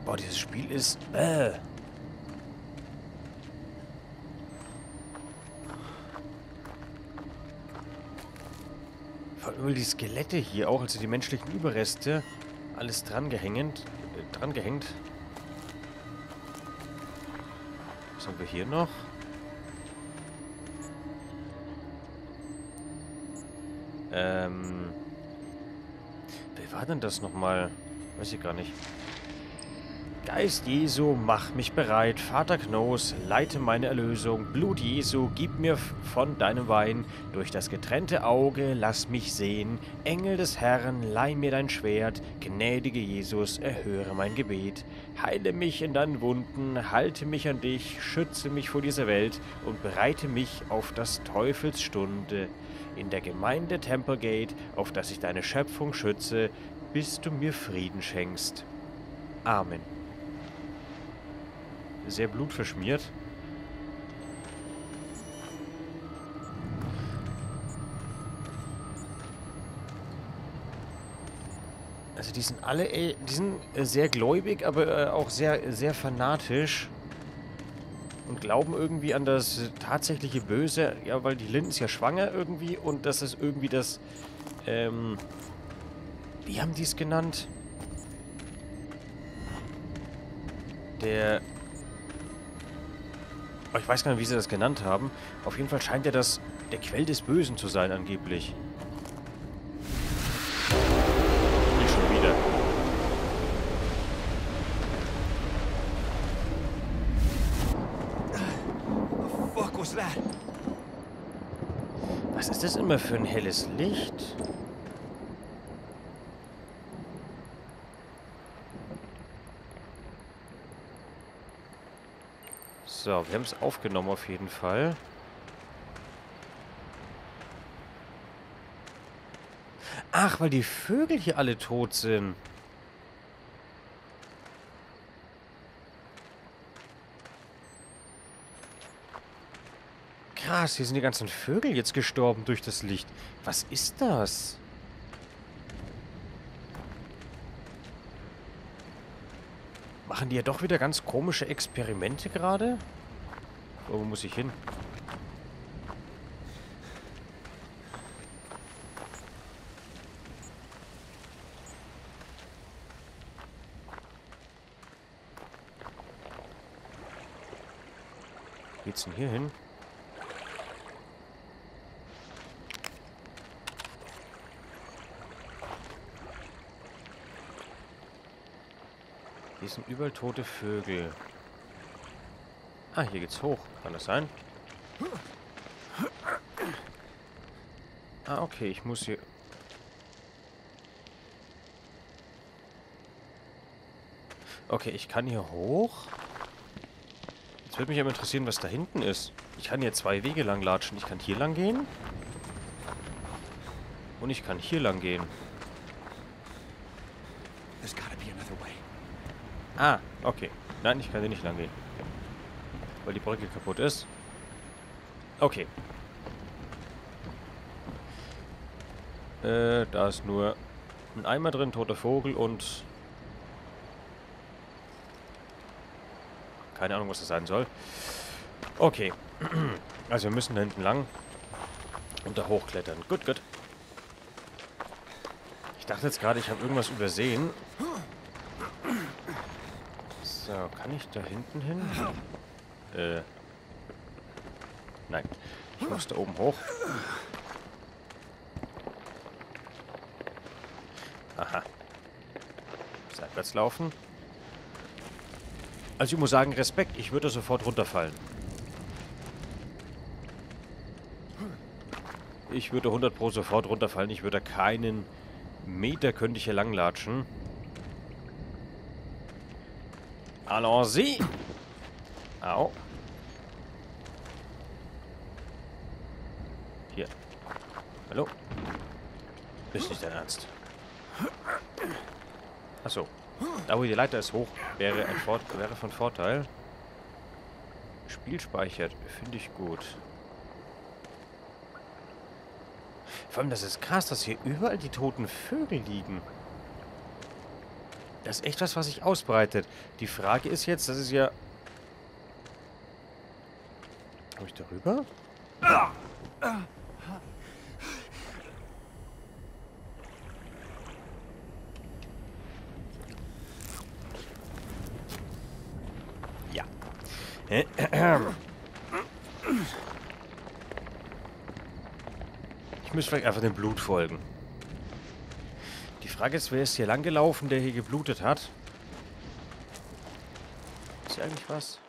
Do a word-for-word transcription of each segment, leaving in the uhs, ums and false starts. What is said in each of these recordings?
Boah, dieses Spiel ist... Äh. Vor allem die Skelette hier auch, also die menschlichen Überreste. Alles dran gehängt. Äh, dran gehängt. Was haben wir hier noch? Ähm... Wer war denn das nochmal? Weiß ich gar nicht. Geist Jesu, mach mich bereit. Vater Knoß, leite meine Erlösung. Blut Jesu, gib mir von deinem Wein. Durch das getrennte Auge lass mich sehen. Engel des Herrn, leih mir dein Schwert. Gnädige Jesus, erhöre mein Gebet. Heile mich in deinen Wunden, halte mich an dich, schütze mich vor dieser Welt und bereite mich auf das Teufels Stunde. In der Gemeinde Templegate, auf das ich deine Schöpfung schütze, bis du mir Frieden schenkst. Amen. Sehr blutverschmiert. Also die sind alle, ey, die sind äh, sehr gläubig, aber äh, auch sehr, sehr fanatisch. Und glauben irgendwie an das tatsächliche Böse. Ja, weil die Lynn ist ja schwanger irgendwie. Und das ist irgendwie das, ähm... wie haben die es genannt? Der... Oh, ich weiß gar nicht, wie sie das genannt haben. Auf jeden Fall scheint ja das der Quell des Bösen zu sein, angeblich. Nicht schon wieder. Fuck was that? Was ist das immer für ein helles Licht? So, wir haben es aufgenommen auf jeden Fall. Ach, weil die Vögel hier alle tot sind. Krass, hier sind die ganzen Vögel jetzt gestorben durch das Licht. Was ist das? Machen die ja doch wieder ganz komische Experimente gerade? Wo muss ich hin? Wo geht's denn hier hin? Hier sind überall tote Vögel. Ah, hier geht's hoch. Kann das sein? Ah, okay. Ich muss hier... Okay, ich kann hier hoch. Jetzt würde mich aber interessieren, was da hinten ist. Ich kann hier zwei Wege lang latschen. Ich kann hier lang gehen. Und ich kann hier lang gehen. There's gotta be another way. Ah, okay. Nein, ich kann hier nicht lang gehen. Weil die Brücke kaputt ist. Okay. Äh, da ist nur ein Eimer drin, toter Vogel und... keine Ahnung, was das sein soll. Okay. Also wir müssen da hinten lang und da hochklettern. Gut, gut. Ich dachte jetzt gerade, ich habe irgendwas übersehen. So, kann ich da hinten hin? Äh. Nein. Ich muss da oben hoch. Aha. Seitwärts laufen. Also ich muss sagen, Respekt. Ich würde sofort runterfallen. Ich würde hundert Pro sofort runterfallen. Ich würde keinen Meter könnte ich hier langlatschen. Allons-y! Au. Hier. Hallo? Ist nicht dein Ernst. Achso. Da wo die Leiter ist hoch, wäre, ein Fort wäre von Vorteil. Spiel speichert. Finde ich gut. Vor allem, das ist krass, dass hier überall die toten Vögel liegen. Das ist echt was, was sich ausbreitet. Die Frage ist jetzt, das ist ja... Komm ich darüber? Ja. Ich muss vielleicht einfach dem Blut folgen. Die Frage ist, wer ist hier langgelaufen, der hier geblutet hat? Ist hier eigentlich was?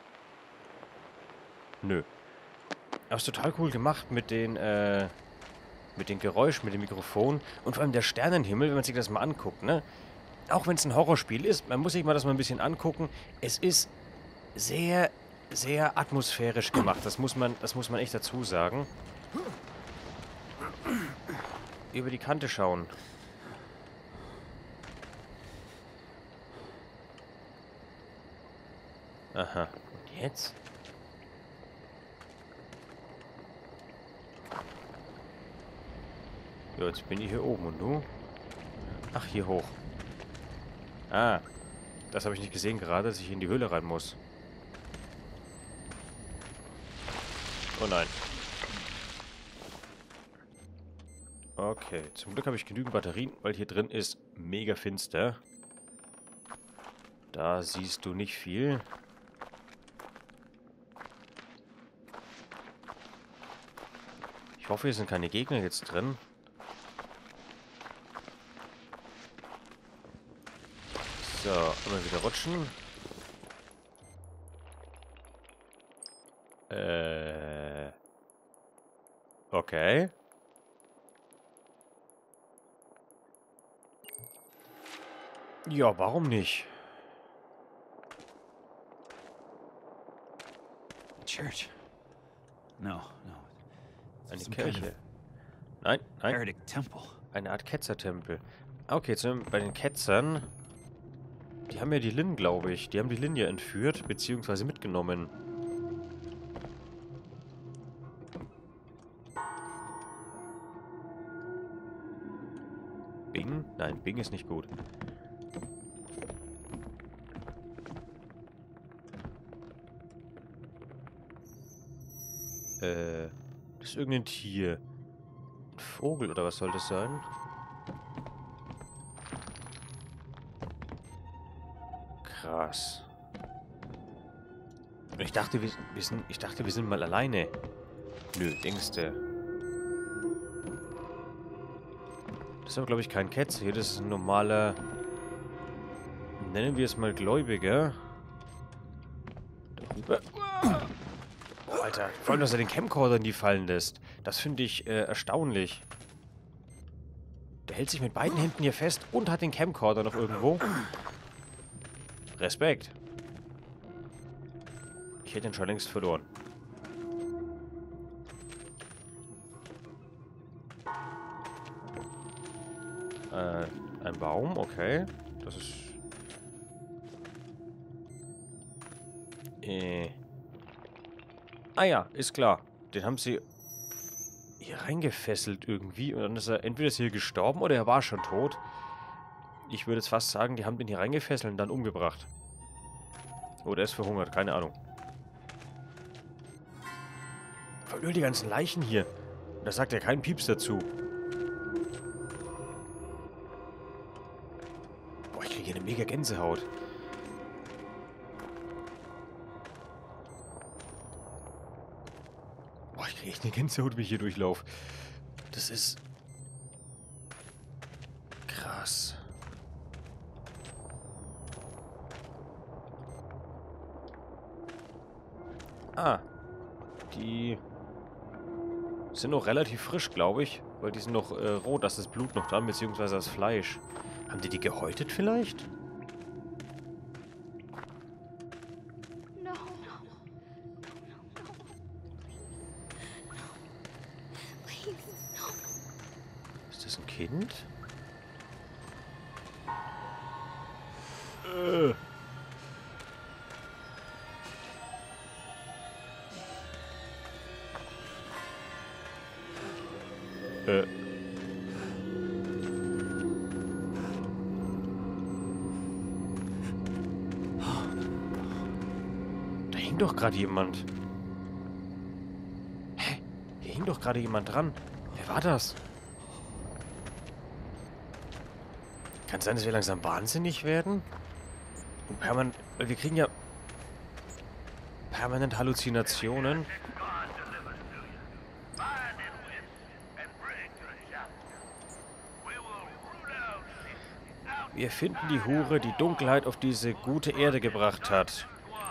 Nö. Aber ist total cool gemacht mit den, äh, mit den Geräuschen, mit dem Mikrofon und vor allem der Sternenhimmel, wenn man sich das mal anguckt, ne? Auch wenn es ein Horrorspiel ist, man muss sich mal das mal ein bisschen angucken. Es ist sehr, sehr atmosphärisch gemacht. Das muss man, das muss man echt dazu sagen. Über die Kante schauen. Aha. Und jetzt? Ja, jetzt bin ich hier oben und du? Ach, hier hoch. Ah. Das habe ich nicht gesehen gerade, dass ich in die Höhle rein muss. Oh nein. Okay, zum Glück habe ich genügend Batterien, weil hier drin ist mega finster. Da siehst du nicht viel. Ich hoffe, hier sind keine Gegner jetzt drin. So, immer wieder rutschen. Äh. Okay. Ja, warum nicht? Church. No, no. Eine Some kind Kirche. of Nein, nein. heretic temple. Eine Art Ketzertempel. Okay, jetzt sind wir bei den Ketzern. Die haben ja die Lin, glaube ich. Die haben die Lin ja entführt, beziehungsweise mitgenommen. Bing? Nein, Bing ist nicht gut. Äh, das ist irgendein Tier. Ein Vogel oder was soll das sein? Krass. Ich dachte, wir, wir sind, ich dachte, wir sind mal alleine. Nö, denkste. Das ist aber, glaube ich, kein Ketzer hier. Das ist ein normaler... Nennen wir es mal Gläubiger. Darüber. Oh, Alter. Vor allem, dass er den Camcorder nie fallen lässt. Das finde ich äh, erstaunlich. Der hält sich mit beiden Händen hier fest und hat den Camcorder noch irgendwo. Respekt. Ich hätte ihn schon längst verloren. Äh, ein Baum, okay. Das ist... Äh... Ah ja, ist klar. Den haben sie hier reingefesselt irgendwie. Und dann ist er entweder ist er hier gestorben oder er war schon tot. Ich würde jetzt fast sagen, die haben den hier reingefesselt und dann umgebracht. Oder er ist verhungert, keine Ahnung. Vor allem die ganzen Leichen hier. Da sagt ja kein Pieps dazu. Boah, ich kriege hier eine mega Gänsehaut. Boah, ich kriege echt eine Gänsehaut, wenn ich hier durchlaufe. Das ist... krass. Ah. Die sind noch relativ frisch, glaube ich. Weil die sind noch äh, roh, da ist das Blut noch dran, beziehungsweise das Fleisch. Haben die die gehäutet vielleicht? No, no. No, no. Please, no. Ist das ein Kind? Äh. Äh. hing doch gerade jemand. Hä? Hier hing doch gerade jemand dran. Wer war das? Kann es sein, dass wir langsam wahnsinnig werden? Und permanent... Weil wir kriegen ja... permanent Halluzinationen. Wir finden die Hure, die Dunkelheit auf diese gute Erde gebracht hat.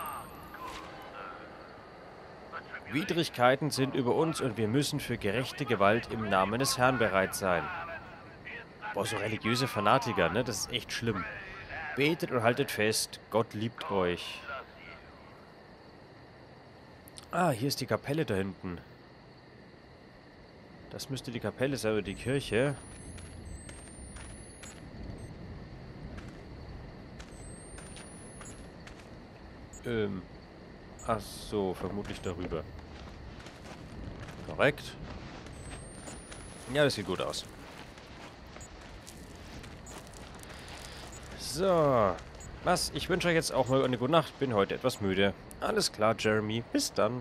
Widrigkeiten sind über uns und wir müssen für gerechte Gewalt im Namen des Herrn bereit sein. Boah, so religiöse Fanatiker, ne? Das ist echt schlimm. Betet und haltet fest, Gott liebt euch. Ah, hier ist die Kapelle da hinten. Das müsste die Kapelle sein, oder die Kirche. Ähm. Ach so, vermutlich darüber. Korrekt. Ja, das sieht gut aus. So. Was? Ich wünsche euch jetzt auch mal eine gute Nacht. Bin heute etwas müde. Alles klar, Jeremy. Bis dann.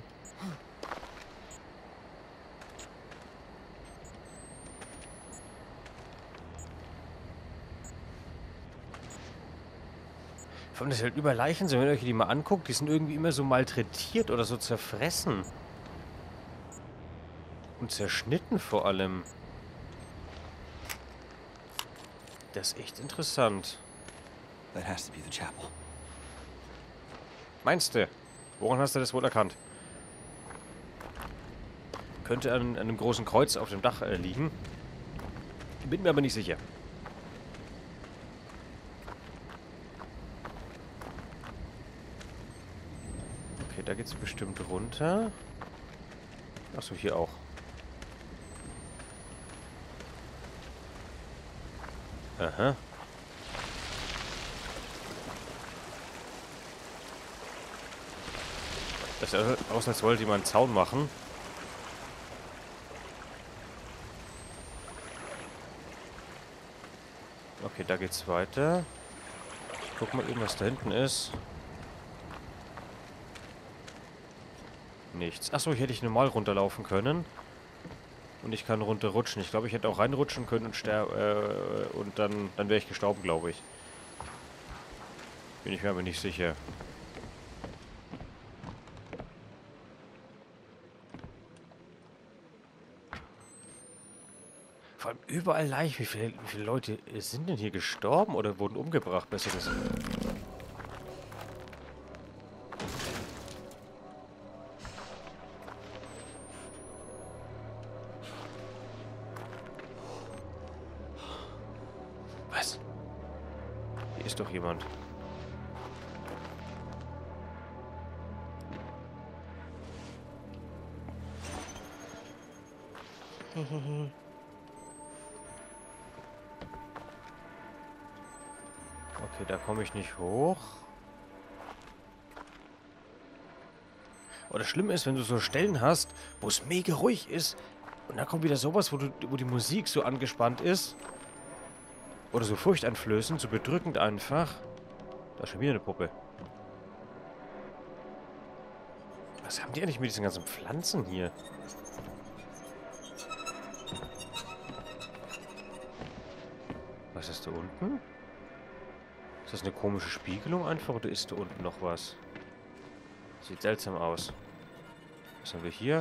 Vor allem, dass halt über Leichen sind, wenn ihr euch die mal anguckt, die sind irgendwie immer so malträtiert oder so zerfressen. Und zerschnitten vor allem. Das ist echt interessant. That has to be the chapel. Meinst du? Woran hast du das wohl erkannt? Könnte an, an einem großen Kreuz auf dem Dach äh, liegen. Bin mir aber nicht sicher. Okay, da geht's bestimmt runter. Achso, hier auch. Aha. Das sieht aus, als wollte jemand einen Zaun machen. Okay, da geht's weiter. Ich guck mal eben, was da hinten ist. Nichts. Achso, hier hätte ich normal runterlaufen können. Und ich kann runterrutschen. Ich glaube, ich hätte auch reinrutschen können und sterben. Äh, und dann, dann wäre ich gestorben, glaube ich. Bin ich mir aber nicht sicher. Vor allem überall Leichen. Wie viele, wie viele Leute sind denn hier gestorben oder wurden umgebracht? Besser gesagt. Was? Hier ist doch jemand. Okay, da komme ich nicht hoch. Und das Schlimme ist, wenn du so Stellen hast, wo es mega ruhig ist, und dann kommt wieder sowas, wo, du, wo die Musik so angespannt ist. Oder so furchteinflößend, so bedrückend einfach. Da ist schon wieder eine Puppe. Was haben die eigentlich mit diesen ganzen Pflanzen hier? Was ist da unten? Ist das eine komische Spiegelung einfach oder ist da unten noch was? Sieht seltsam aus. Was haben wir hier?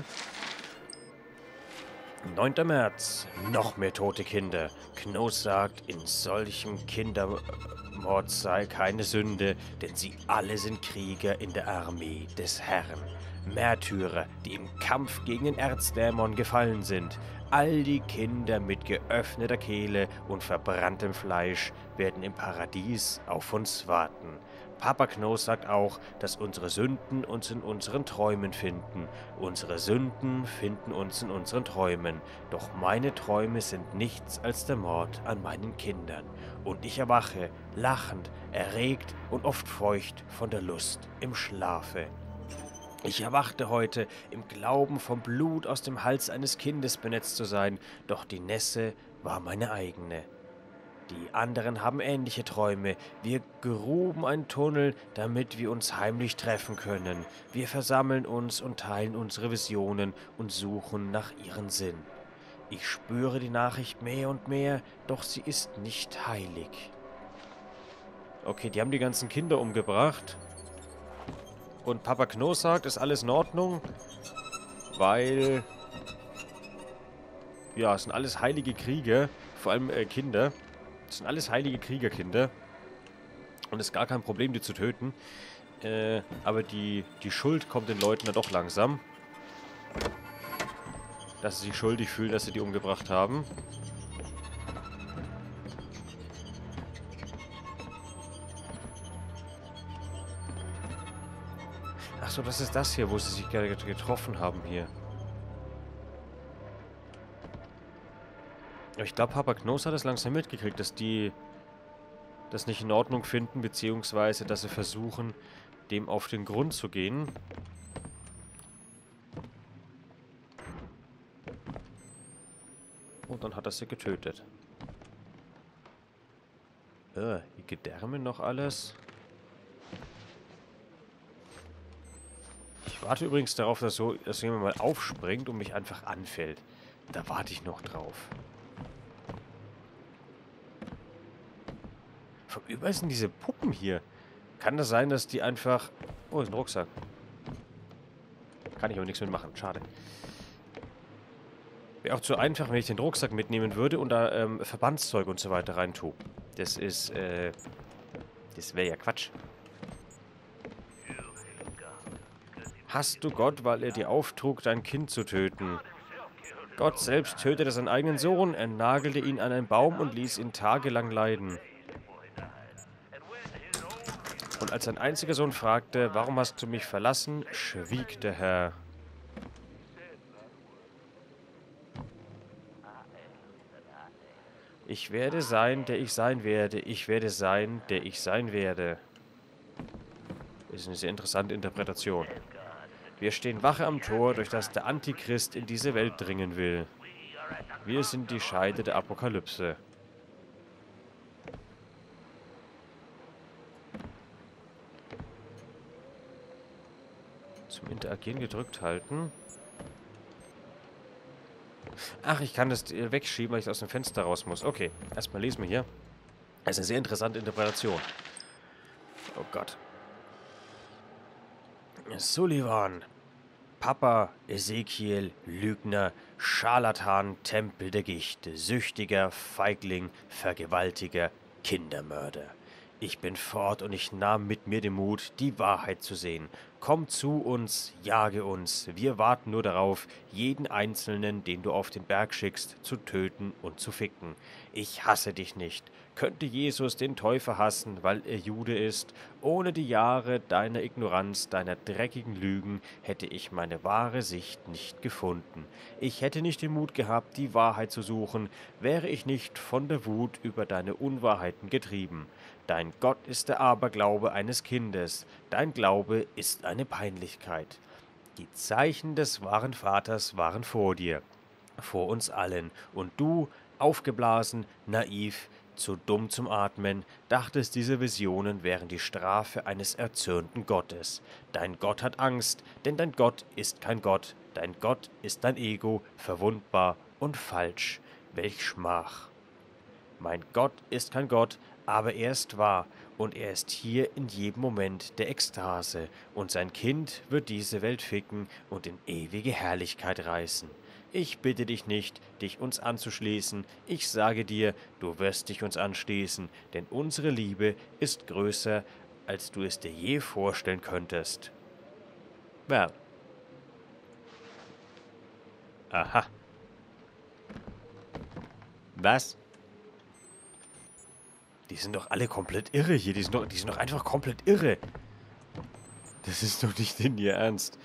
neunter März. Noch mehr tote Kinder. Knoß sagt, in solchem Kindermord sei keine Sünde, denn sie alle sind Krieger in der Armee des Herrn. Märtyrer, die im Kampf gegen den Erzdämon gefallen sind. All die Kinder mit geöffneter Kehle und verbranntem Fleisch werden im Paradies auf uns warten. Papa Knoß sagt auch, dass unsere Sünden uns in unseren Träumen finden. Unsere Sünden finden uns in unseren Träumen. Doch meine Träume sind nichts als der Mord an meinen Kindern. Und ich erwache, lachend, erregt und oft feucht von der Lust im Schlafe. Ich erwachte heute im Glauben, vom Blut aus dem Hals eines Kindes benetzt zu sein, doch die Nässe war meine eigene. Die anderen haben ähnliche Träume. Wir gruben einen Tunnel, damit wir uns heimlich treffen können. Wir versammeln uns und teilen unsere Visionen und suchen nach ihren Sinn. Ich spüre die Nachricht mehr und mehr, doch sie ist nicht heilig. Okay, die haben die ganzen Kinder umgebracht. Und Papa Knoß sagt, ist alles in Ordnung, weil... Ja, es sind alles heilige Krieger, vor allem äh, Kinder. Es sind alles heilige Kriegerkinder. Und es ist gar kein Problem, die zu töten. Äh, aber die, die Schuld kommt den Leuten dann doch langsam. Dass sie sich schuldig fühlen, dass sie die umgebracht haben. Achso, das ist das hier, wo sie sich gerade getroffen haben hier. Aber ich glaube, Papa Knoß hat es langsam mitgekriegt, dass die das nicht in Ordnung finden, beziehungsweise, dass sie versuchen, dem auf den Grund zu gehen. Und dann hat er sie getötet. Äh, die Gedärme noch alles. Ich warte übrigens darauf, dass so, dass jemand mal aufspringt und mich einfach anfällt. Da warte ich noch drauf. Von überall sind diese Puppen hier. Kann das sein, dass die einfach... Oh, ist ein Rucksack. Kann ich aber nichts mitmachen. Schade. Wäre auch zu einfach, wenn ich den Rucksack mitnehmen würde und da ähm, Verbandszeug und so weiter rein tue. Das ist, äh... Das wäre ja Quatsch. Hast du Gott, weil er dir auftrug, dein Kind zu töten? Gott selbst tötete seinen eigenen Sohn, er nagelte ihn an einen Baum und ließ ihn tagelang leiden. Und als sein einziger Sohn fragte, warum hast du mich verlassen, schwieg der Herr. Ich werde sein, der ich sein werde. Ich werde sein, der ich sein werde. Das ist eine sehr interessante Interpretation. Wir stehen Wache am Tor, durch das der Antichrist in diese Welt dringen will. Wir sind die Scheide der Apokalypse. Zum Interagieren gedrückt halten. Ach, ich kann das wegschieben, weil ich aus dem Fenster raus muss. Okay, erstmal lesen wir hier. Das ist eine sehr interessante Interpretation. Oh Gott. Sullivan. Papa, Ezekiel, Lügner, Scharlatan, Tempel der Gicht, Süchtiger, Feigling, Vergewaltiger, Kindermörder. Ich bin fort und ich nahm mit mir den Mut, die Wahrheit zu sehen. Komm zu uns, jage uns. Wir warten nur darauf, jeden Einzelnen, den du auf den Berg schickst, zu töten und zu ficken. Ich hasse dich nicht. Könnte Jesus den Täufer hassen, weil er Jude ist? Ohne die Jahre deiner Ignoranz, deiner dreckigen Lügen, hätte ich meine wahre Sicht nicht gefunden. Ich hätte nicht den Mut gehabt, die Wahrheit zu suchen, wäre ich nicht von der Wut über deine Unwahrheiten getrieben. Dein Gott ist der Aberglaube eines Kindes. Dein Glaube ist eine Peinlichkeit. Die Zeichen des wahren Vaters waren vor dir, vor uns allen. Und du, aufgeblasen, naiv, zu dumm zum Atmen, dachtest, diese Visionen wären die Strafe eines erzürnten Gottes. Dein Gott hat Angst, denn dein Gott ist kein Gott. Dein Gott ist dein Ego, verwundbar und falsch. Welch Schmach! Mein Gott ist kein Gott, aber er ist wahr, und er ist hier in jedem Moment der Ekstase, und sein Kind wird diese Welt ficken und in ewige Herrlichkeit reißen. Ich bitte dich nicht, dich uns anzuschließen. Ich sage dir, du wirst dich uns anschließen, denn unsere Liebe ist größer, als du es dir je vorstellen könntest. Well. Aha. Was? Die sind doch alle komplett irre hier. Die sind doch, die sind doch einfach komplett irre. Das ist doch nicht in ihr Ernst.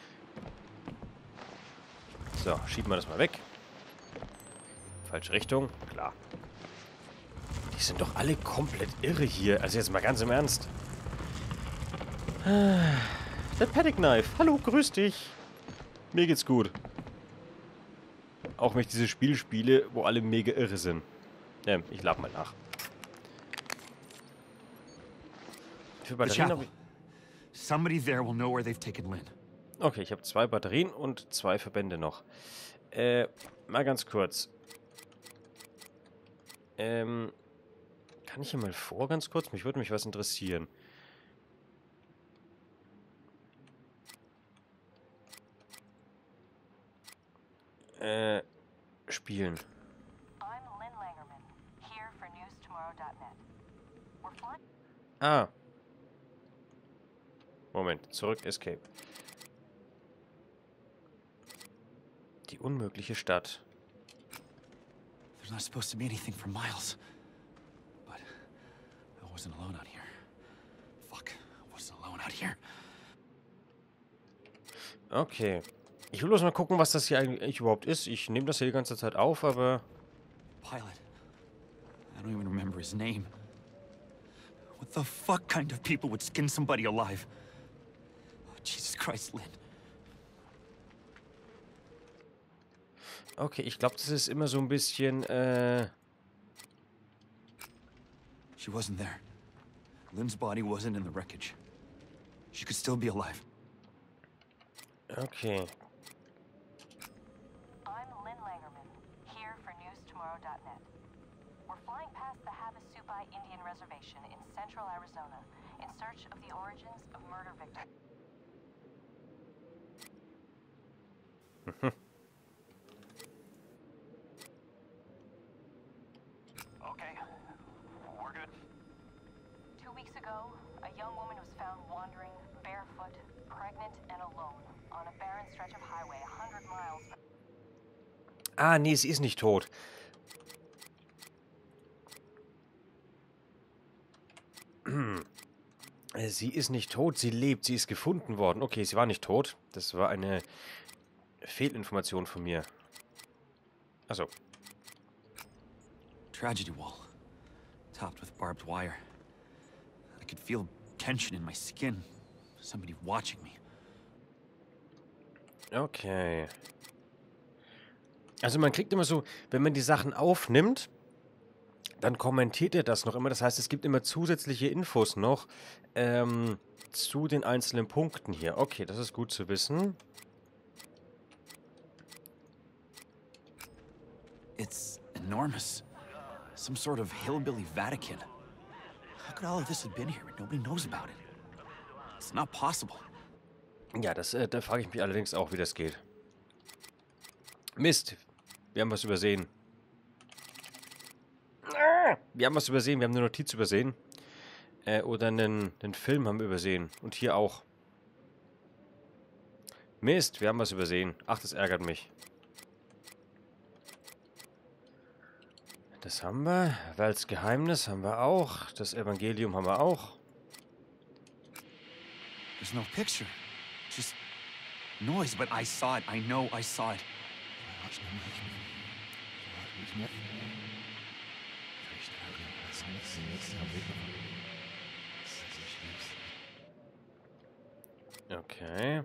So, schieben wir das mal weg. Falsche Richtung, klar. Die sind doch alle komplett irre hier. Also jetzt mal ganz im Ernst. Der Paddock Knife. Hallo, grüß dich. Mir geht's gut. Auch wenn ich dieses Spiel spiele, wo alle mega irre sind. Ähm, ich lade mal nach. Für The Batterien habe chapel. ich... Somebody there will know where they've taken Lynn. Okay, ich habe zwei Batterien und zwei Verbände noch. Äh, mal ganz kurz. Ähm, kann ich hier mal vor, ganz kurz? Mich würde mich was interessieren. Äh, spielen. I'm Lynn Langerman, here for news tomorrow dot net. We're flying. Ah. Moment, zurück, Escape. Die unmögliche Stadt. There's not supposed to be anything for miles. But I wasn't alone out here. Fuck, I wasn't alone out here. Okay. Ich will bloß mal gucken, was das hier eigentlich überhaupt ist. Ich nehme das hier die ganze Zeit auf, aber... Pilot. I don't even remember his name. What the fuck kind of people would skin somebody alive? Oh, Jesus Christ, Lynn. Okay, ich glaube, das ist immer so ein bisschen, äh... She wasn't there. Lynn's body wasn't in the wreckage. She could still be alive. Okay. I'm Lynn Langerman, here for news tomorrow dot net. We're flying past the Havasupai Indian Reservation in central Arizona in search of the origins of murder victims. Okay, we're good. Two weeks ago, a young woman was found wandering, barefoot, pregnant, and alone on a barren stretch of highway a hundred miles. Ah, nee, sie ist nicht tot. Sie ist nicht tot, sie lebt, sie ist gefunden worden. Okay, sie war nicht tot. Das war eine Fehlinformation von mir. Also. Tragedy wall. Topped with barbed wire. I could feel tension in my skin. Somebody watching me. Okay. Also man kriegt immer so, wenn man die Sachen aufnimmt, dann kommentiert er das noch immer. Das heißt, es gibt immer zusätzliche Infos noch ähm, zu den einzelnen Punkten hier. Okay, das ist gut zu wissen. It's enormous. Some sort of hillbilly Vatican. How could all of this have been here and nobody knows about it? It's not possible. Ja, das, äh, da frage ich mich allerdings auch, wie das geht. Mist, wir haben was übersehen. Wir haben was übersehen, wir haben eine Notiz übersehen. Äh, oder einen, einen Film haben wir übersehen. Und hier auch. Mist, wir haben was übersehen. Ach, das ärgert mich. Das haben wir. Walds Geheimnis haben wir auch. Das Evangelium haben wir auch. There's no picture. Just noise, but I saw it. I know I saw it. Okay.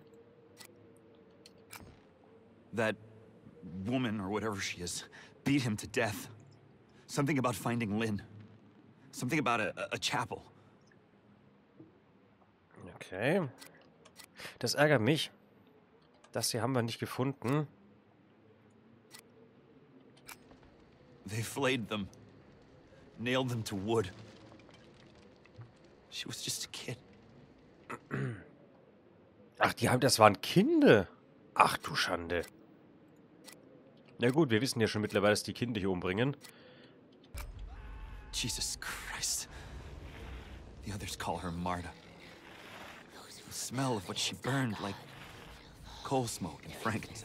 That woman, or whatever she is, beat him to death. Something about finding Lynn. Something about a, a chapel. Okay. Das ärgert mich. Das hier haben wir nicht gefunden. They flayed them. Nailed them to wood. She was just a kid. Ach, die haben, das waren Kinder. Ach du Schande. Na gut, wir wissen ja schon mittlerweile, dass die Kinder hier umbringen. Jesus Christ. The others call her Marta. The smell of what she burned, like coal smoke and frankincense.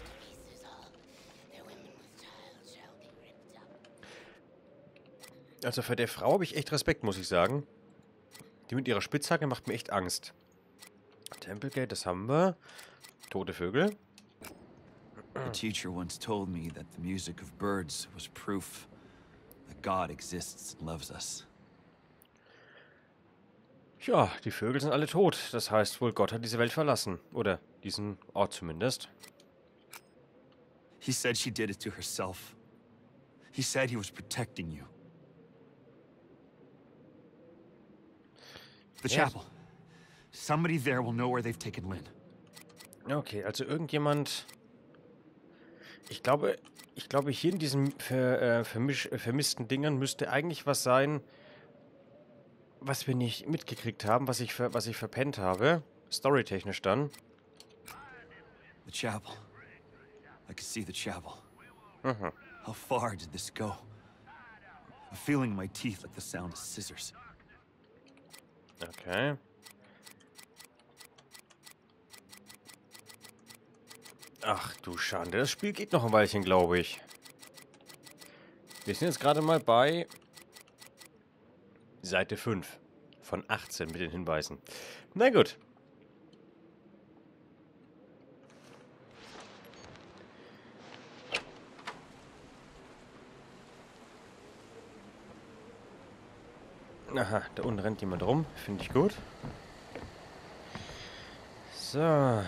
Also für der Frau habe ich echt Respekt, muss ich sagen. Die mit ihrer Spitzhacke macht mir echt Angst. Templegate, das haben wir. Tote Vögel. A teacher once told me that the music of birds was proof that God exists and loves us. Ja, die Vögel sind alle tot. Das heißt wohl, Gott hat diese Welt verlassen. Oder diesen Ort zumindest. He said she did it to herself. He said he was protecting you. The Ja. chapel. Somebody there will know where they've taken Lynn. Okay, also irgendjemand... Ich glaube, ich glaube, hier in diesen ver, äh, vermisch, äh, vermissten Dingern müsste eigentlich was sein, was wir nicht mitgekriegt haben, was ich, ver, was ich verpennt habe. Storytechnisch dann. The chapel. I can see the chapel. Mhm. How far did this go? A feeling in my teeth like the sound of scissors. Okay. Ach du Schande, das Spiel geht noch ein Weilchen, glaube ich. Wir sind jetzt gerade mal bei Seite fünf von achtzehn mit den Hinweisen. Na gut. Aha, da unten rennt jemand rum. Finde ich gut. So.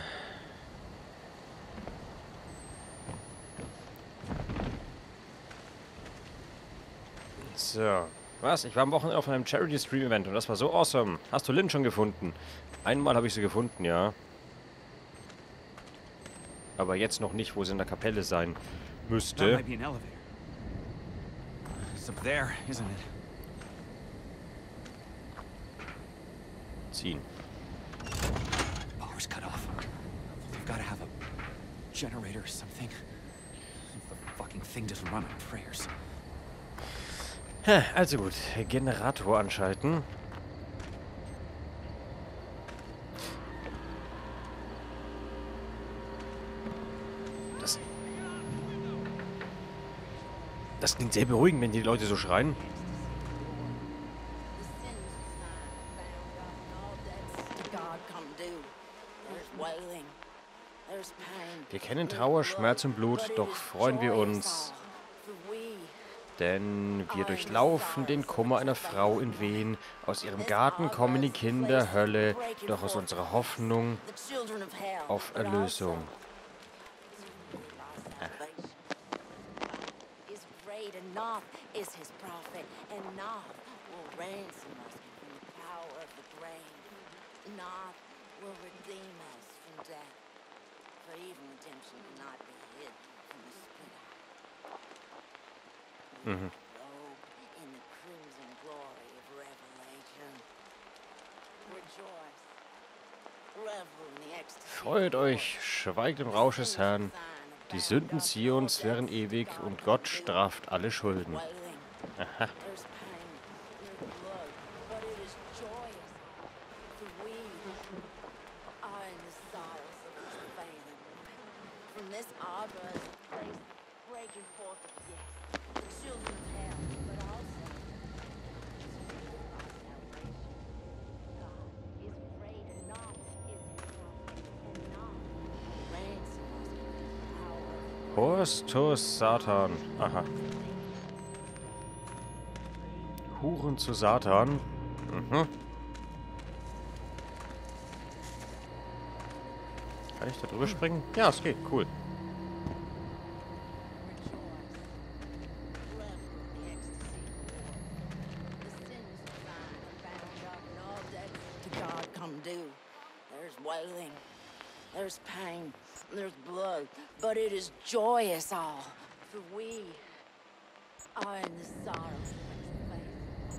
So. Was? Ich war am Wochenende auf einem Charity-Stream-Event und das war so awesome. Hast du Lynn schon gefunden? Einmal habe ich sie gefunden, ja. Aber jetzt noch nicht, wo sie in der Kapelle sein That müsste. might be an elevator. It's up there, isn't it? Ziehen. Power's cut off. They've got to have a generator or something. The fucking thing doesn't run on prayers. Hä, also gut. Generator anschalten. Das... Das klingt sehr beruhigend, wenn die Leute so schreien. Wir kennen Trauer, Schmerz und Blut, doch freuen wir uns, denn wir durchlaufen den Kummer einer Frau in Wehen. Aus ihrem Garten kommen die Kinder, Hölle, doch aus unserer Hoffnung auf Erlösung. But even redemption cannot be hid from the split eye. Mhm. Robe in the crimson glory of revelation. Rejoice. Revel in the ecstasy. Freut euch, schweigt im Rausch des Herrn. Die Sünden Zions wären ewig und Gott straft alle Schulden. Aha. Horstus Satan. Aha. Huren zu Satan. Mhm. Kann ich da drüber springen? Ja, es geht. Cool. There's pain, there's blood, but it is joyous all, for we are in the sorrows of faith.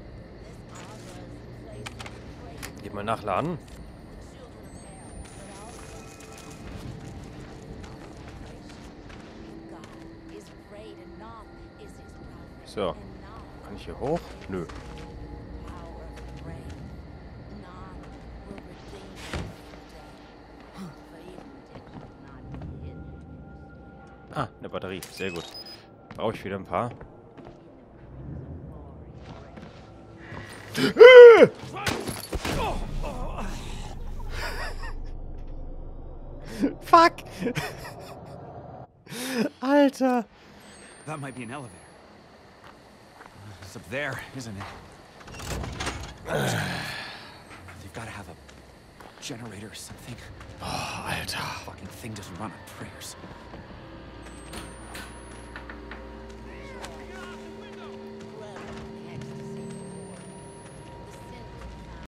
Geht mal nachladen. So. Kann ich hier hoch? Nö. Ah, eine Batterie. Sehr gut. Brauche ich wieder ein paar. Fuck! Alter! That might be an elevator. It's up there, isn't it? They've got to have a generator or something. Oh, Alter. The fucking thing doesn't run on prayers.